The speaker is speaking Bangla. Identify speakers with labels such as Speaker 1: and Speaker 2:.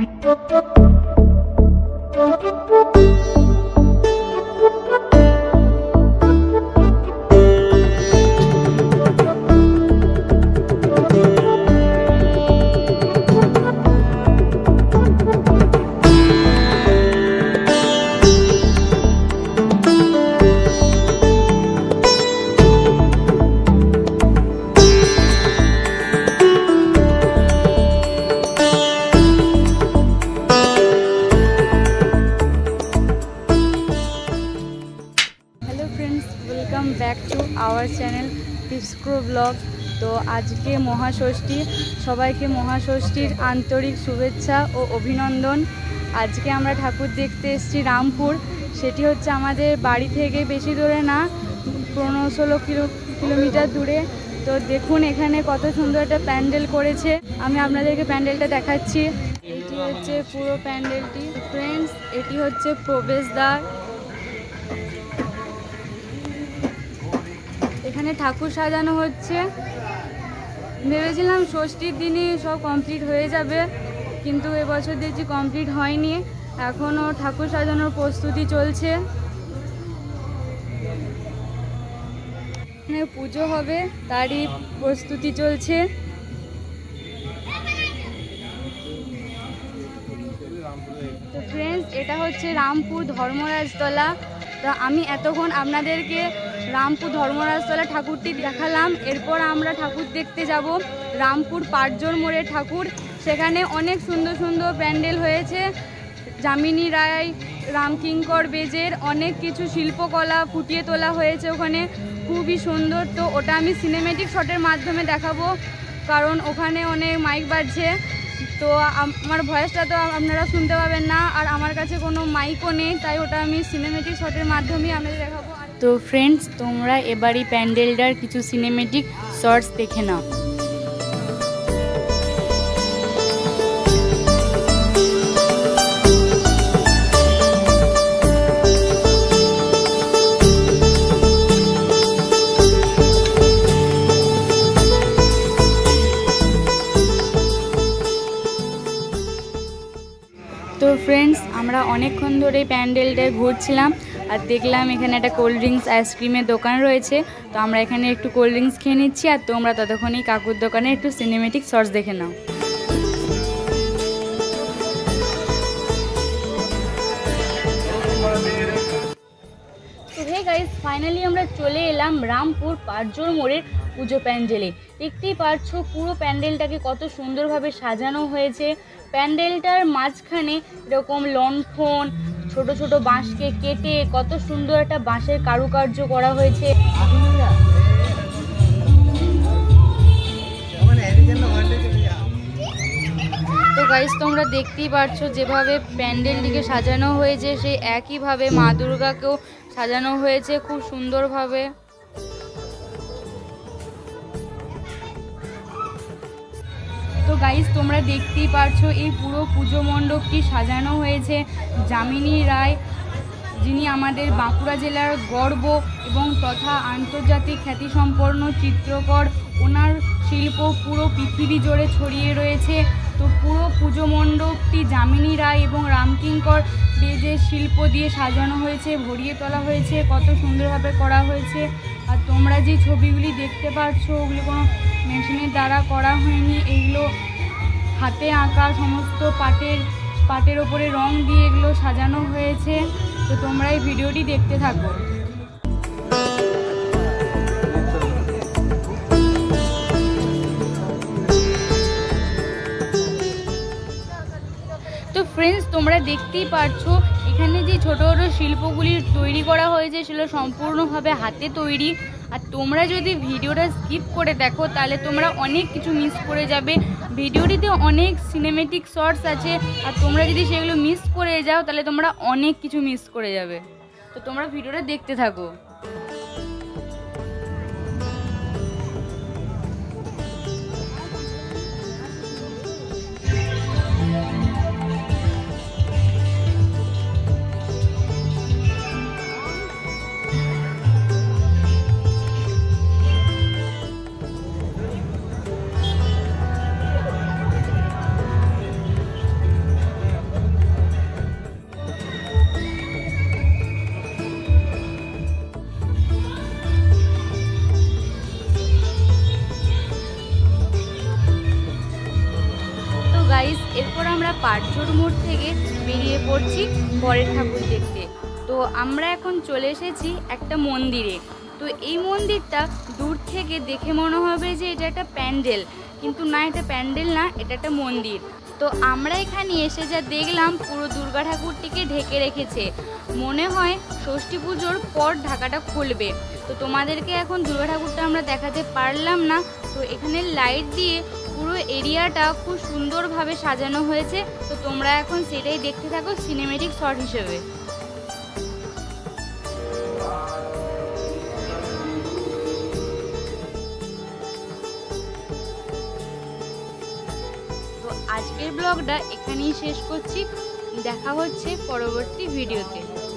Speaker 1: बैक टू आवर चैनल क्रिप्सक्रो व्लॉग। तो आज के महाषष्ठी सबाई के महाषष्ठीर आंतरिक शुभेच्छा और अभिनंदन। आज के आमरा ठाकुर देखते एसेछि रामपुर, सेटी होच्छे आमादेर बाड़ी थेके बेशी दूरे ना 15-16 किलोमीटर दूरे। तो देखुन एखाने कत सुंदर एक प्यान्डेल करेछे, आमी आपनादेरके प्यान्डेलटा देखाच्छि। एटी होच्छे पुरो प्यान्डेलटी फ्रेंड्स, एटी होच्छे प्रवेशद्वार। এখানে ঠাকুর সাজানো হচ্ছে। ভেবেছিলাম ষষ্ঠীর দিনই সব কমপ্লিট হয়ে যাবে, কিন্তু এবছর দেখছি কমপ্লিট হয়নি, এখনও ঠাকুর সাজানোর প্রস্তুতি চলছে। এখানে পুজো হবে তারই প্রস্তুতি চলছে। তো ফ্রেন্ডস, এটা হচ্ছে রামপুর ধর্মরাজতলা। তো আমি এতক্ষণ আপনাদেরকে রামপুর ধর্মরাজতলা ঠাকুরটি দেখালাম। এরপর আমরা ঠাকুর দেখতে যাব রামপুর পাটজোর মোড়ে ঠাকুর। সেখানে অনেক সুন্দর সুন্দর প্যান্ডেল হয়েছে, যামিনী রায়, রামকিঙ্কর বেজের অনেক কিছু শিল্পকলা ফুটিয়ে তোলা হয়েছে ওখানে, খুবই সুন্দর। তো ওটা আমি সিনেমেটিক শটের মাধ্যমে দেখাবো, কারণ ওখানে অনেক মাইক বাজছে, তো আমার ভয়েসটা তো আপনারা শুনতে পাবেন না, আর আমার কাছে কোনো মাইকও নেই, তাই ওটা আমি সিনেমেটিক শটের মাধ্যমেই আপনাদের দেখাবো। তো ফ্রেন্ডস, তোমরা এবারই প্যান্ডেলটার কিছু সিনেমেটিক শর্টস দেখে নাও। তো ফ্রেন্ডস, আমরা অনেকক্ষণ ধরে প্যান্ডেলটায় ঘুরছিলাম আর দেখলাম এখানে একটা কোল্ড ড্রিঙ্কস আইসক্রিমের দোকান রয়েছে। তো আমরা এখানে একটু কোল্ড ড্রিঙ্কস খেয়ে নিচ্ছি, আর তোমরা ততক্ষণই কাকুর দোকানে একটু সিনেমেটিক শর্টস দেখে নাও। তো হে গাইস, ফাইনালি আমরা চলে এলাম রামপুর পাটজোর মোড়ের পুজো প্যান্ডেলে। দেখতেই পাচ্ছ পুরো প্যান্ডেলটাকে কত সুন্দরভাবে সাজানো হয়েছে। প্যান্ডেলটার মাঝখানে এরকম লণ্ঠন, ছোট ছোট বাঁশকে কেটে কত সুন্দর একটা বাঁশের কারুকার্য করা হয়েছে। তো গাইস, তোমরা দেখতেই পাচ্ছ যেভাবে প্যান্ডেলটিকে সাজানো হয়েছে, সেই একইভাবে মা দুর্গাকেও সাজানো হয়েছে খুব সুন্দরভাবে। তো গাইস, তোমরা দেখতেই পারছো এই পুরো পুজো মণ্ডপটি সাজানো হয়েছে যামিনী রায়, যিনি আমাদের বাঁকুড়া জেলার গর্ব এবং তথা আন্তর্জাতিক খ্যাতিসম্পন্ন চিত্রকর। ওনার শিল্প পুরো পৃথিবী জুড়ে ছড়িয়ে রয়েছে। তো পুরো পুজো মণ্ডপটি যামিনী রায় এবং রামকিঙ্কর বেজের শিল্প দিয়ে সাজানো হয়েছে, ভরিয়ে তোলা হয়েছে, কত সুন্দরভাবে করা হয়েছে। আর তোমরা যে ছবিগুলি দেখতে পাচ্ছ, ওগুলো কোনো মেশিনের দ্বারা করা হয়নি, এগুলো হাতে আঁকা, সমস্ত পাটের ওপরে রং দিয়ে এগুলো সাজানো হয়েছে। তো তোমরা এই ভিডিওটি দেখতে থাকো। তো ফ্রেন্ডস, তোমরা দেখতেই পাচ্ছ এখানে যে ছোট ছোট শিল্পগুলি তৈরি করা হয়েছে সেগুলো সম্পূর্ণভাবে হাতে তৈরি। আর তোমরা যদি ভিডিওটা স্কিপ করে দেখো তাহলে তোমরা অনেক কিছু মিস করে যাবে। ভিডিওটিতে অনেক সিনেমেটিক শর্টস আছে, আর তোমরা যদি সেগুলো মিস করে যাও তাহলে তোমরা অনেক কিছু মিস করে যাবে। তো তোমরা ভিডিওটা দেখতে থাকো। গাইস, এরপর আমরা পাটঝোড় মোড় থেকে বেরিয়ে পড়ছি পরের ঠাকুর দেখতে। তো আমরা এখন চলে এসেছি একটা মন্দিরে। তো এই মন্দিরটা দূর থেকে দেখে মনে হবে যে এটা একটা প্যান্ডেল, কিন্তু না, এটা প্যান্ডেল না, এটা একটা মন্দির। তো আমরা এখানে এসে যা দেখলাম, পুরো দুর্গা ঠাকুরটিকে ঢেকে রেখেছে। মনে হয় ষষ্ঠী পুজোর পর ঢাকাটা খুলবে। তো তোমাদেরকে এখন দুর্গা ঠাকুরটা আমরা দেখাতে পারলাম না। তো এখানে লাইট দিয়ে পুরো এরিয়াটা খুব সুন্দরভাবে সাজানো হয়েছে। তো তোমরা এখন সেটাই দেখতে থাকো সিনেমেটিক শট হিসেবে। তো আজকের ব্লগটা এখানেই শেষ করছি। দেখা হচ্ছে পরবর্তী ভিডিওতে।